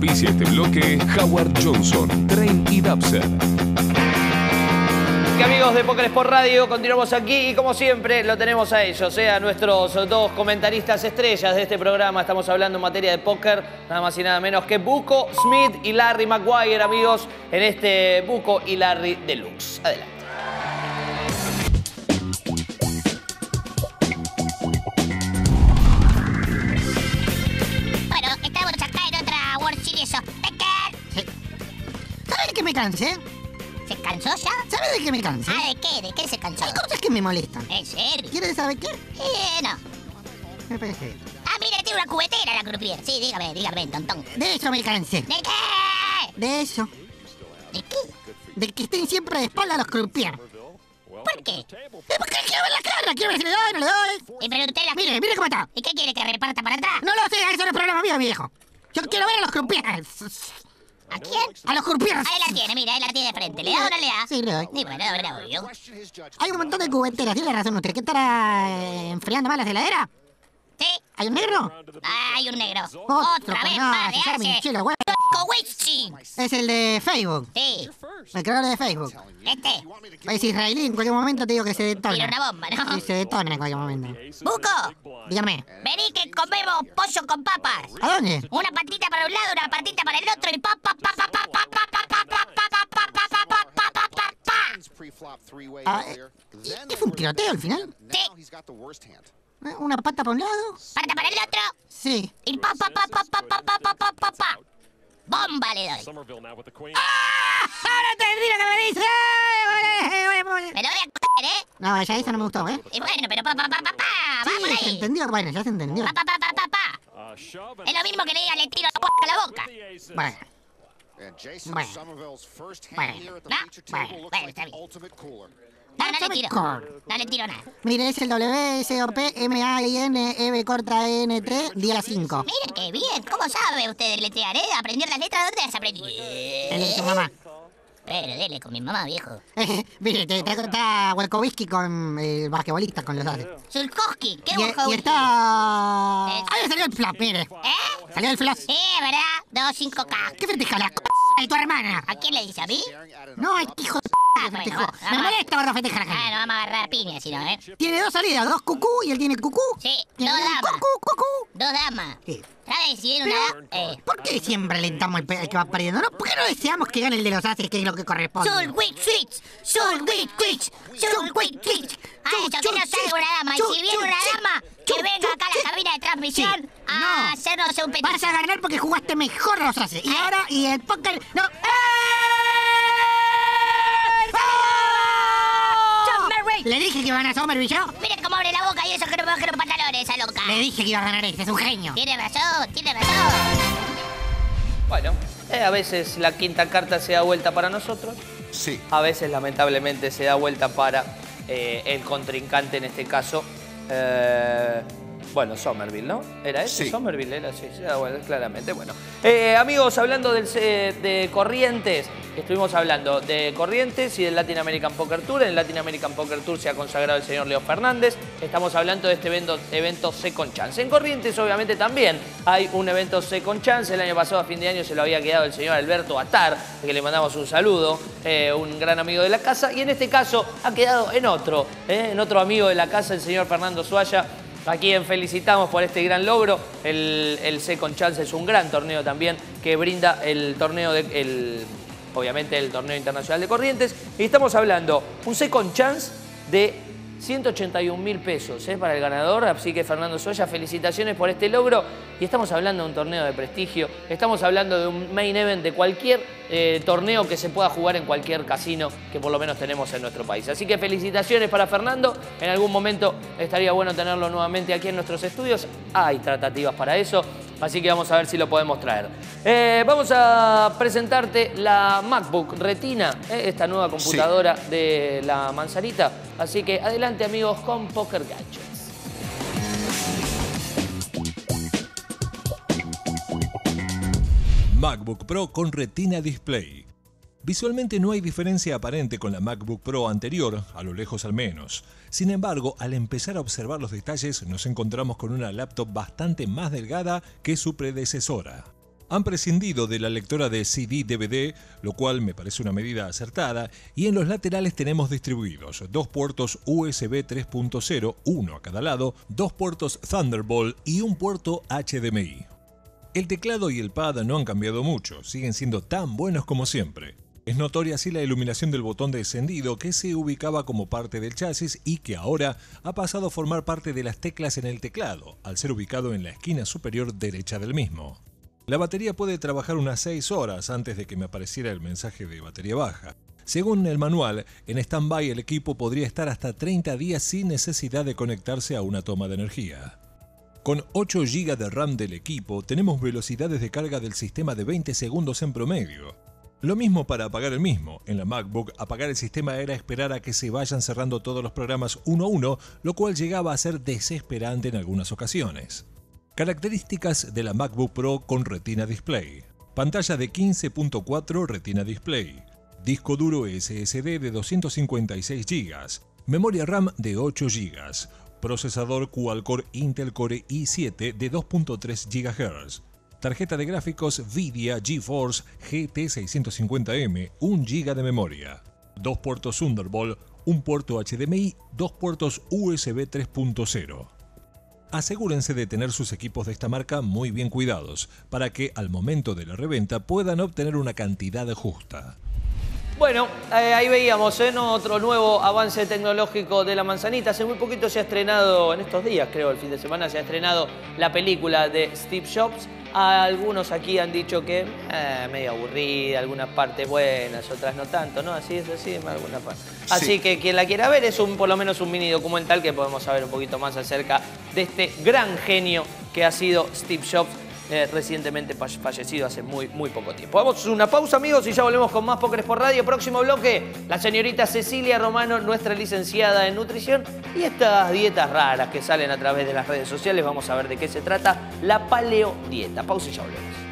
Auspicia este bloque Howard Johnson, Train y Dapser. Amigos de Póker Sport Radio, continuamos aquí y como siempre lo tenemos a ellos, a nuestros dos comentaristas estrellas de este programa. Estamos hablando en materia de póker, nada más y nada menos que Buco Smith y Larry Maguire, amigos, en este Buco y Larry Deluxe. Adelante. Bueno, estamos acá en otra World Series of Poker. Sí. ¿Sabes de qué me cansé? ¿Se cansó ya? ¿Sabes de qué me cansé? Ah, ¿de qué? ¿De qué se cansó? Hay cosas que me molestan. ¿En serio? ¿Quieres saber qué? No. Me parece. Ah, mira, tiene una cubetera la croupier. Sí, dígame, tontón. De eso me cansé. ¿De qué? De eso. ¿De qué? De que estén siempre de espalda a los croupiers. ¿Por qué? Porque quiero ver la cara, quiero ver si le doy, no le doy. Y pero usted la... Mire cómo está. ¿Y qué quiere, que reparta para atrás? No lo sé, eso no es problema mío, mi viejo. Yo quiero ver a los croupiers. ¿A quién? A los croupiers. Ahí la tiene, mira, ahí la tiene de frente. ¿Le da o no le da? Sí, le doy. Y bueno, era obvio. Hay un montón de cubeteras, tiene razón usted. ¿Qué estará enfriando mal la heladera? ¿Sí? ¿Hay un negro? Hay un negro. Otro, Otra vez, no, padre, se llama hace. Chilo, güey. Kowicki. Es el de Facebook. Sí. El creador de Facebook. Este. Es israelí, en cualquier momento te digo que se detona. Tira una bomba, ¿no? Sí, se detona en cualquier momento. Buco, Dígame, vení que comemos pollo con papas. ¿a dónde? Una patita para un lado, una patita para el otro y pa pa pa pa pa pa pa pa pa pa pa pa pa pa pa pa pa pa. Ah, ¿Es un tiroteo al final? Sí, ¿Una pata para un lado? pata para el otro Sí. y pa pa pa pa pa pa pa pa pa pa pa. Bomba le doy. ¡Ah! ¡Ahora entendí lo que me dice! Me lo voy a coger, ¿eh? No, ya eso no me gustó, ¿eh? Y bueno, pero pa pa pa pa pa. Va por Sí, se ahí. entendió, bueno, ya se entendió. Pa pa pa pa pa pa. Es lo mismo que le diga le tiro la boca. Bueno, Bueno, está bien. No le tiro. No le tiro nada. mire, es el WSOP-MAIN-EB-N-3, día 5. Mire qué bien. ¿Cómo sabe usted letrear, aprender las letras? ¿Dónde las aprendí? El de su mamá. Pero dele con mi mamá, viejo. Mire, está Welkowski con el basquetbolista, con los dos. Zulkowski, ¿qué Y Zulkowski? está... ¡Ahí salió el flop, mire! Salió el flop. Sí, ¿verdad? 2-5K. ¿Qué festeja la de tu hermana? ¿A quién le dice? ¿A mí? No, es hijo de bueno, festejó. va, Me va. molesta cuando festeja la Ah, gente. no vamos a agarrar piña, si no, ¿eh? Tiene dos salidas, dos cucú y él tiene cucú. Sí, Tiene dos damas. cucú. Dos damas. Sí. ¿Sabes si viene una... ¿Por qué siempre alentamos el que va perdiendo? ¿No? ¿Por qué no deseamos que gane el de los ases, que es lo que corresponde? Switch. Ah, eso que no salga una dama. Y si viene una dama, que venga acá a la cabina de transmisión Sí. a No. hacernos un Vas petición. a ganar porque jugaste mejor los ases. Y ahora, y el póker... ¡No! Le dije que iba a ganar Somerville yo. Mira cómo abre la boca y eso que no me baje los pantalones, esa loca. Le dije que iba a ganar este, es un genio. Tiene razón. Bueno, a veces la quinta carta se da vuelta para nosotros. Sí. A veces, lamentablemente, se da vuelta para el contrincante, en este caso, bueno, Somerville, ¿no? ¿Era ese? Sí. Somerville era, sí, se da vuelta, claramente. Bueno, amigos, hablando de Corrientes, estuvimos hablando de Corrientes y del Latin American Poker Tour. En el Latin American Poker Tour se ha consagrado el señor Leo Fernández. Estamos hablando de este evento Second Chance. En Corrientes, obviamente, también hay un evento Second Chance. El año pasado, a fin de año, se lo había quedado el señor Alberto Atar, que le mandamos un saludo, un gran amigo de la casa. Y en este caso ha quedado en otro amigo de la casa, el señor Fernando Suaya, a quien felicitamos por este gran logro. El Second Chance es un gran torneo también que brinda el torneo obviamente el torneo internacional de Corrientes. Y estamos hablando un Second Chance de 181.000 pesos para el ganador. Así que, Fernando Soya, felicitaciones por este logro. Y estamos hablando de un torneo de prestigio. Estamos hablando de un main event de cualquier torneo que se pueda jugar en cualquier casino que por lo menos tenemos en nuestro país. Así que felicitaciones para Fernando. En algún momento estaría bueno tenerlo nuevamente aquí en nuestros estudios. Hay tratativas para eso. Así que vamos a ver si lo podemos traer. Vamos a presentarte la MacBook Retina, esta nueva computadora de la manzanita. Así que adelante, amigos, con Poker Gadgets. MacBook Pro con Retina Display. Visualmente no hay diferencia aparente con la MacBook Pro anterior, a lo lejos al menos. Sin embargo, al empezar a observar los detalles, nos encontramos con una laptop bastante más delgada que su predecesora. Han prescindido de la lectora de CD-DVD, lo cual me parece una medida acertada, y en los laterales tenemos distribuidos 2 puertos USB 3.0, uno a cada lado, 2 puertos Thunderbolt y un puerto HDMI. El teclado y el pad no han cambiado mucho, siguen siendo tan buenos como siempre. Es notoria así la iluminación del botón de encendido que se ubicaba como parte del chasis y que ahora ha pasado a formar parte de las teclas en el teclado, al ser ubicado en la esquina superior derecha del mismo. La batería puede trabajar unas 6 horas antes de que me apareciera el mensaje de batería baja. Según el manual, en stand-by el equipo podría estar hasta 30 días sin necesidad de conectarse a una toma de energía. Con 8 GB de RAM del equipo, tenemos velocidades de carga del sistema de 20 segundos en promedio. Lo mismo para apagar el mismo. En la MacBook, apagar el sistema era esperar a que se vayan cerrando todos los programas uno a uno, lo cual llegaba a ser desesperante en algunas ocasiones. Características de la MacBook Pro con Retina Display. Pantalla de 15.4 Retina Display. Disco duro SSD de 256 GB. Memoria RAM de 8 GB. Procesador Quad-Core Intel Core i7 de 2.3 GHz. Tarjeta de gráficos Nvidia GeForce GT 650M, 1 GB de memoria. 2 puertos Thunderbolt, un puerto HDMI, 2 puertos USB 3.0. Asegúrense de tener sus equipos de esta marca muy bien cuidados, para que al momento de la reventa puedan obtener una cantidad justa. Bueno, ahí veíamos otro nuevo avance tecnológico de la manzanita. Hace muy poquito se ha estrenado, en estos días creo, el fin de semana, se ha estrenado la película de Steve Jobs. Algunos aquí han dicho que medio aburrida, algunas partes buenas, otras no tanto, ¿no? Así es así, en alguna parte. Así Sí. que quien la quiera ver es por lo menos un mini documental que podemos saber un poquito más acerca de este gran genio que ha sido Steve Jobs, recientemente fallecido hace muy poco tiempo. Vamos a una pausa, amigos, y ya volvemos con más Pókeres por Radio. Próximo bloque, la señorita Cecilia Romano, nuestra licenciada en nutrición, y estas dietas raras que salen a través de las redes sociales. Vamos a ver de qué se trata la paleodieta. Pausa y ya volvemos.